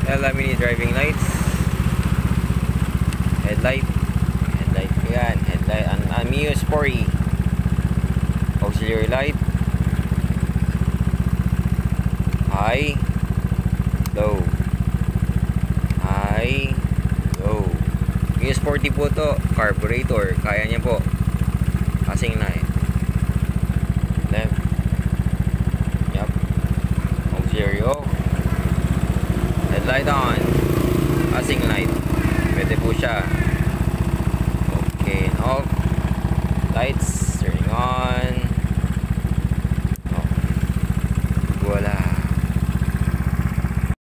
Mini driving lights. Headlight. Headlight yan. Headlight. Mio Sporty. Auxiliary light. High. Low. High. Low. Mio Sporty po to. Carburetor. Kaya niya po. Kasing na eh. Left. Yup. Auxiliary off. Headlight on. Passing light. Pwede po siya. Okay, off. Lights turning on. Oh. Wala.